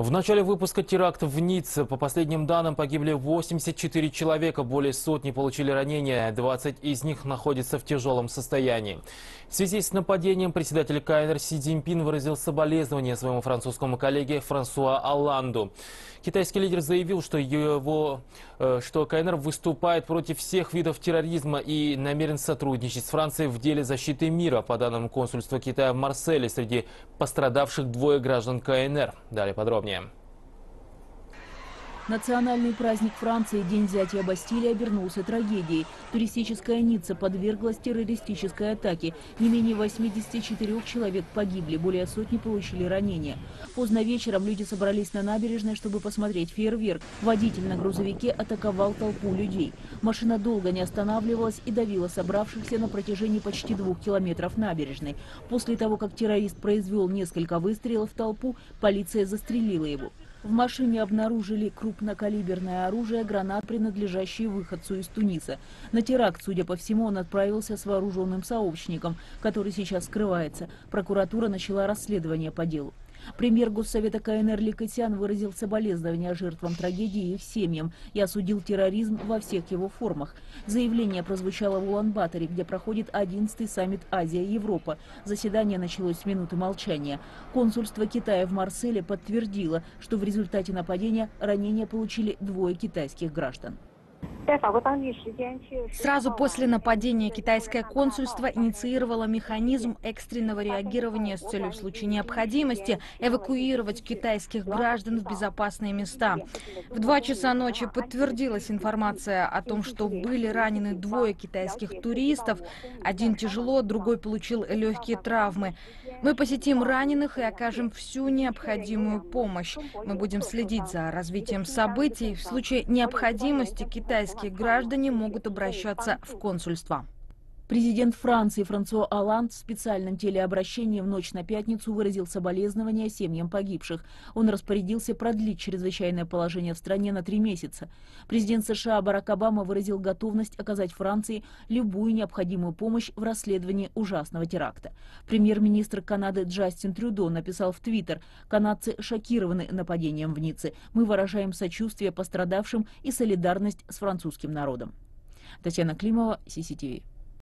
В начале выпуска теракта в Ницце, по последним данным, погибли 84 человека, более сотни получили ранения, 20 из них находятся в тяжелом состоянии. В связи с нападением председатель КНР Си Цзиньпин выразил соболезнования своему французскому коллеге Франсуа Олланду. Китайский лидер заявил, что КНР выступает против всех видов терроризма и намерен сотрудничать с Францией в деле защиты мира. По данным консульства Китая в Марселе, среди пострадавших 2 граждан КНР. Далее подробнее. Национальный праздник Франции, День взятия Бастилии, обернулся трагедией. Туристическая Ницца подверглась террористической атаке. Не менее 84 человек погибли, более сотни получили ранения. Поздно вечером люди собрались на набережной, чтобы посмотреть фейерверк. Водитель на грузовике атаковал толпу людей. Машина долго не останавливалась и давила собравшихся на протяжении почти 2 километров набережной. После того, как террорист произвел несколько выстрелов в толпу, полиция застрелила его. В машине обнаружили крупнокалиберное оружие, гранат, принадлежащие выходцу из Туниса. На теракт, судя по всему, он отправился с вооруженным сообщником, который сейчас скрывается. Прокуратура начала расследование по делу. Премьер Госсовета КНР Ли Кэцян выразил соболезнования жертвам трагедии и их семьям и осудил терроризм во всех его формах. Заявление прозвучало в Улан-Баторе, где проходит 11-й саммит Азия-Европа. Заседание началось с минуты молчания. Консульство Китая в Марселе подтвердило, что в результате нападения ранения получили 2 китайских граждан. Сразу после нападения китайское консульство инициировало механизм экстренного реагирования с целью в случае необходимости эвакуировать китайских граждан в безопасные места. В 2 часа ночи подтвердилась информация о том, что были ранены 2 китайских туристов. Один тяжело, другой получил легкие травмы. Мы посетим раненых и окажем всю необходимую помощь. Мы будем следить за развитием событий. В случае необходимости китайские граждане могут обращаться в консульство. Президент Франции Франсуа Олланд в специальном телеобращении в ночь на пятницу выразил соболезнования семьям погибших. Он распорядился продлить чрезвычайное положение в стране на 3 месяца. Президент США Барак Обама выразил готовность оказать Франции любую необходимую помощь в расследовании ужасного теракта. Премьер-министр Канады Джастин Трюдо написал в Твиттер: «Канадцы шокированы нападением в Ницце. Мы выражаем сочувствие пострадавшим и солидарность с французским народом». Татьяна Климова, CCTV.